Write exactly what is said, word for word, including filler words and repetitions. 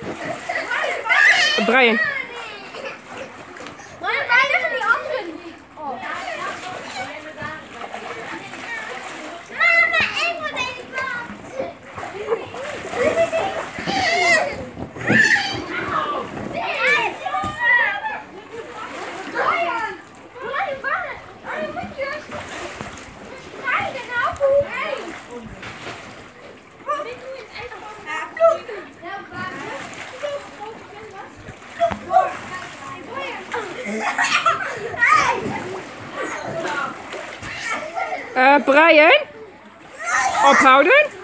Brian. Maar wij liggen die anderen. Oh. Mama, ik moet even wat. Brian, Brian, waar? Brian, moet je? Ga je er nou voor heen? Uh, Brian? Ophouden?